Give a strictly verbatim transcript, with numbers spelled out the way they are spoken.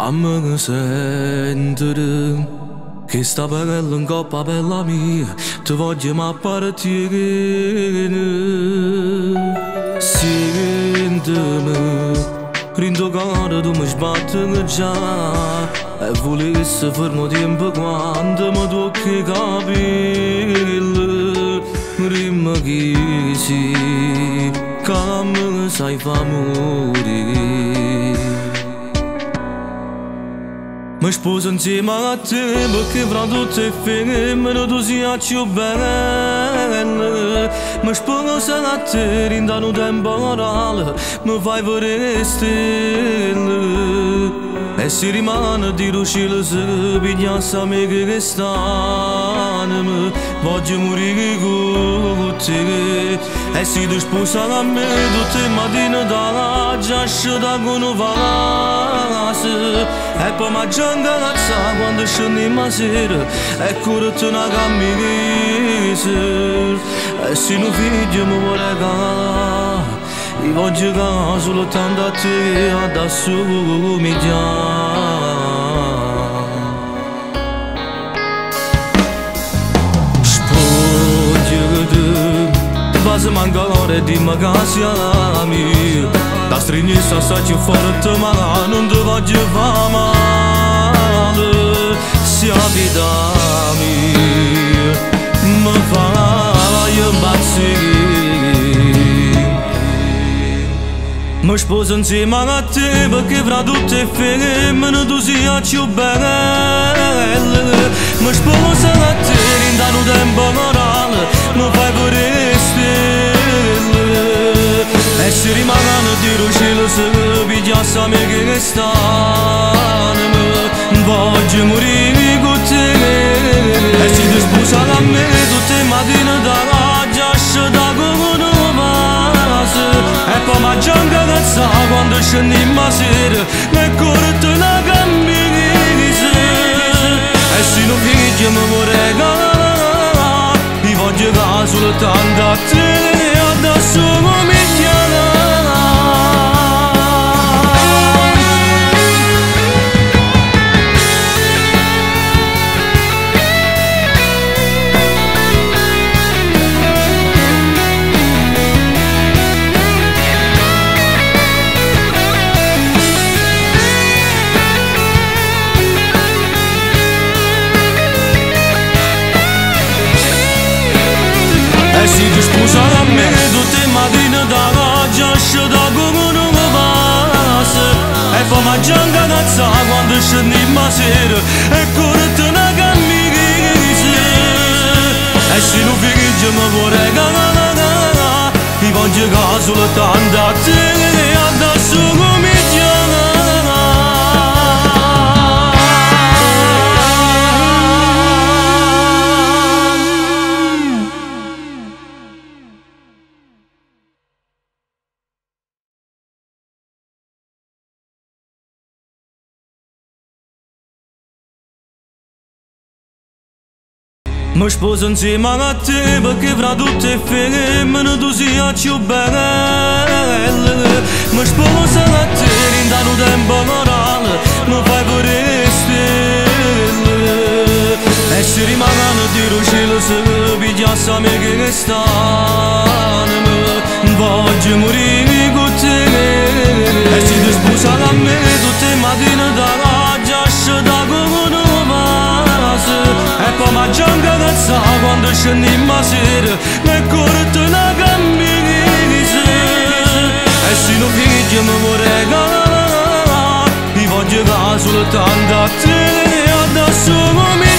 Fammi sentire che sta bella in coppa bella mia, ti voglio ma appartiene. Sentimi, rindogare tu mi sbatti già, e volessi fermo tempo quando mi tocchi i capelli. Rimma che sì, che mi sai fa morire. Mi sposo insieme a te perché fra tutte le femmine tu sia più bella. Mi sposo a te rindano temporale, mi fai vedere le stelle. E si rimane di cielo se pigliassi a me che stanno, voglio morire con te. E si ti sposa a me tutte le mattine dalla giascia con un vaso. E poi mangiando la cazza quando scendiamo a sera, e correte una camminese. E se un figlio mi vuole regalare, io voglio che soltanto a te ad assomigliare. Spogliati, vas a mancare e dimmi che sia mia. La stringisci assai più forte ma non ti voglio fare male. Sia vita mia, mi fai impazzire. Mi sposo insieme a te perché fra tutte le femmine tu sia più bella. Mi sposo a te rindano tempo morale, mi fai vedere le stelle. E si rimangono di cielo se pigliassi a me che stanno, voglio morire con te. E si ti sposa a me tutte le mattine dalla giascia da come un vaso. E poi mangiando la cazza quando scendiamo a sera, e correte una camminese. E se un figlio mi vuole regalare, io voglio che soltanto a te ad assomigliare. E si ti sposa a me tutte le mattine dalla giascia da come un vaso. E poi mangiando la cazza quando scendiamo a sera, e correte una camminese. E se un figlio mi vuole regalare, io voglio che soltanto a te ad assomigliare. Mi sposo insieme a te perché fra tutte le femmine tu sia più bella. Mi sposo a te rindano tempo morale, mi fai vedere le stelle. E si rimangono di cielo se pigliassi a me che stanno, voglio morire con te. E si ti sposa a me tutte le mattine dalla giascia da come un vaso. E poi mangiando la cazza quando scendiamo a sera, e correte una camminese. E se un figlio mi vuole regalare, io voglio che soltanto a te ad assomigliare.